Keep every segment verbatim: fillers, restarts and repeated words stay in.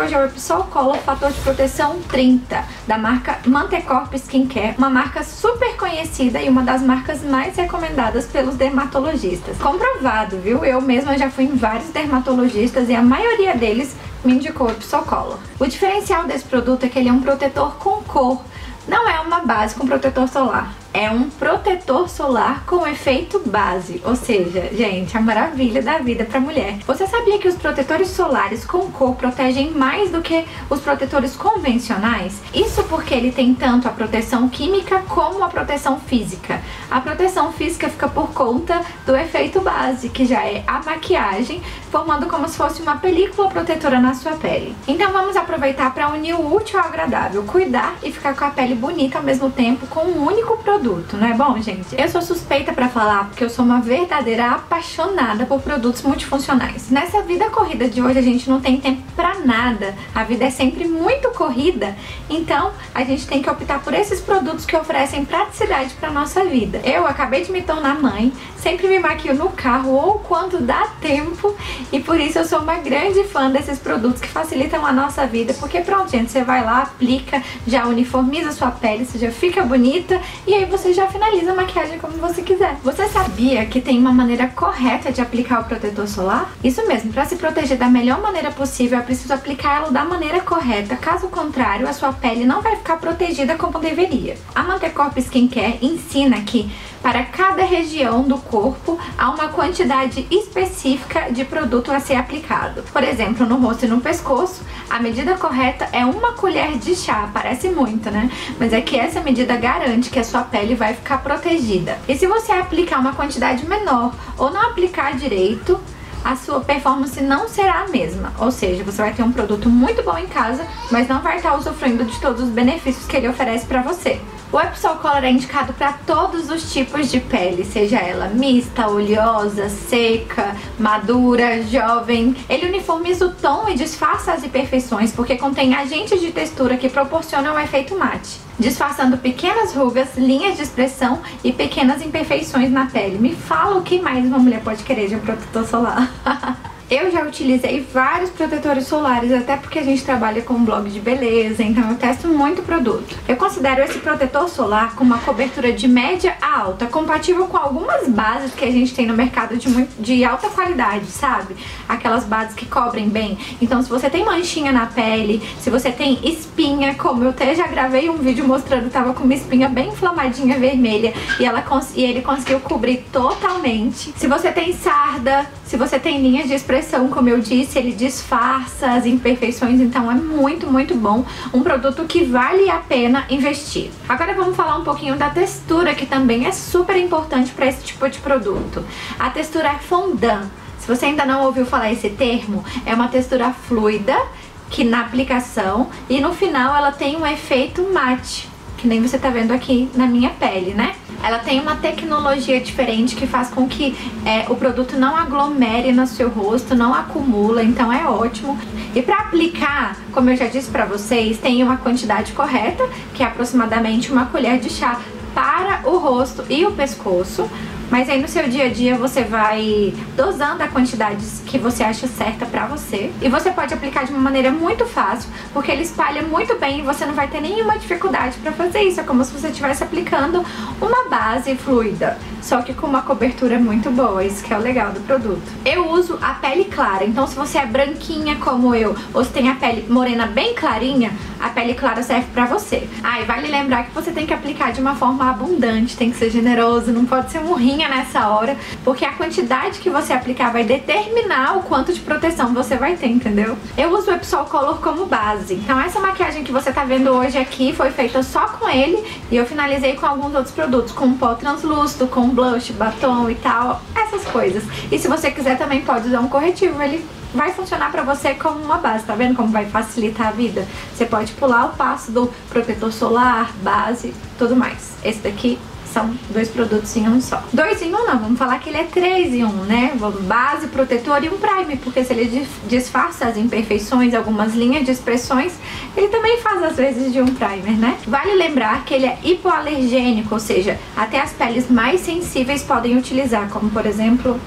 hoje é o Episol Color Fator de Proteção trinta, da marca Mantecorp Skincare, uma marca super conhecida e uma das marcas mais recomendadas pelos dermatologistas. Comprovado, viu? Eu mesma já fui em vários dermatologistas e a maioria deles me indicou o Episol Color. O diferencial desse produto é que ele é um protetor com cor, não é uma base com protetor solar. É um protetor solar com efeito base, ou seja, gente, a maravilha da vida para mulher. Você sabia que os protetores solares com cor protegem mais do que os protetores convencionais? Isso porque ele tem tanto a proteção química como a proteção física. A proteção física fica por conta do efeito base, que já é a maquiagem, formando como se fosse uma película protetora na sua pele. Então vamos aproveitar para unir o útil ao agradável, cuidar e ficar com a pele bonita ao mesmo tempo com um único produto. Não é bom, gente? Eu sou suspeita pra falar porque eu sou uma verdadeira apaixonada por produtos multifuncionais. Nessa vida corrida de hoje a gente não tem tempo pra nada, a vida é sempre muito corrida, então a gente tem que optar por esses produtos que oferecem praticidade pra nossa vida. Eu acabei de me tornar mãe, sempre me maquio no carro ou quando dá tempo e por isso eu sou uma grande fã desses produtos que facilitam a nossa vida, porque pronto, gente, você vai lá, aplica, já uniformiza a sua pele, você já fica bonita e aí você já finaliza a maquiagem como você quiser. Você sabia que tem uma maneira correta de aplicar o protetor solar? Isso mesmo, para se proteger da melhor maneira possível é preciso aplicá-lo da maneira correta, caso contrário a sua pele não vai ficar protegida como deveria. A Mantecorp Skincare ensina que para cada região do corpo há uma quantidade específica de produto a ser aplicado. Por exemplo, no rosto e no pescoço, a medida correta é uma colher de chá. Parece muito, né? Mas é que essa medida garante que a sua pele vai ficar protegida. E se você aplicar uma quantidade menor ou não aplicar direito, a sua performance não será a mesma. Ou seja, você vai ter um produto muito bom em casa, mas não vai estar usufruindo de todos os benefícios que ele oferece para você. O Episol Color é indicado para todos os tipos de pele, seja ela mista, oleosa, seca, madura, jovem. Ele uniformiza o tom e disfarça as imperfeições porque contém agentes de textura que proporcionam um efeito mate, disfarçando pequenas rugas, linhas de expressão e pequenas imperfeições na pele. Me fala o que mais uma mulher pode querer de um protetor solar. Eu já utilizei vários protetores solares, até porque a gente trabalha com um blog de beleza, então eu testo muito produto. Eu considero esse protetor solar com uma cobertura de média a alta, compatível com algumas bases que a gente tem no mercado de, muito, de alta qualidade, sabe? Aquelas bases que cobrem bem. Então se você tem manchinha na pele, se você tem espinha, como eu até já gravei um vídeo mostrando, tava com uma espinha bem inflamadinha vermelha e, ela e ele conseguiu cobrir totalmente. Se você tem sarda, se você tem linhas de expressão, como eu disse, ele disfarça as imperfeições, então é muito, muito bom. Um produto que vale a pena investir. Agora vamos falar um pouquinho da textura, que também é super importante para esse tipo de produto. A textura é fondant. Se você ainda não ouviu falar esse termo, é uma textura fluida, que na aplicação e no final ela tem um efeito mate, que nem você tá vendo aqui na minha pele, né? Ela tem uma tecnologia diferente que faz com que é, o produto não aglomere no seu rosto, não acumula, então é ótimo. E para aplicar, como eu já disse para vocês, tem uma quantidade correta, que é aproximadamente uma colher de chá para o rosto e o pescoço. Mas aí no seu dia a dia você vai dosando a quantidade que você acha certa pra você. E você pode aplicar de uma maneira muito fácil, porque ele espalha muito bem e você não vai ter nenhuma dificuldade pra fazer isso. É como se você estivesse aplicando uma base fluida, só que com uma cobertura muito boa. Isso que é o legal do produto. Eu uso a pele clara, então se você é branquinha como eu, ou se tem a pele morena bem clarinha, a pele clara serve pra você. Ah, e vale lembrar que você tem que aplicar de uma forma abundante, tem que ser generoso, não pode ser murrinha nessa hora, porque a quantidade que você aplicar vai determinar o quanto de proteção você vai ter, entendeu? Eu uso o Episol Color como base, então essa maquiagem que você tá vendo hoje aqui foi feita só com ele e eu finalizei com alguns outros produtos, com pó translúcido, com blush, batom e tal, essas coisas. E se você quiser também pode usar um corretivo, ele vai funcionar pra você como uma base, tá vendo como vai facilitar a vida? Você pode pular o passo do protetor solar, base, tudo mais. Esse daqui são dois produtos em um só. Dois em um não, vamos falar que ele é três em um, né? Base, protetor e um primer, porque se ele disfarça as imperfeições, algumas linhas de expressões, ele também faz às vezes de um primer, né? Vale lembrar que ele é hipoalergênico, ou seja, até as peles mais sensíveis podem utilizar, como por exemplo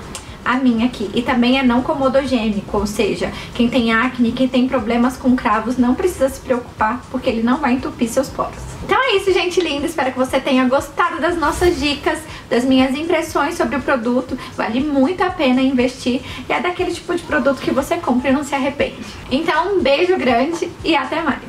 a minha aqui. E também é não comodogênico, ou seja, quem tem acne, quem tem problemas com cravos, não precisa se preocupar, porque ele não vai entupir seus poros. Então é isso, gente linda, espero que você tenha gostado das nossas dicas, das minhas impressões sobre o produto. Vale muito a pena investir e é daquele tipo de produto que você compra e não se arrepende. Então um beijo grande e até mais!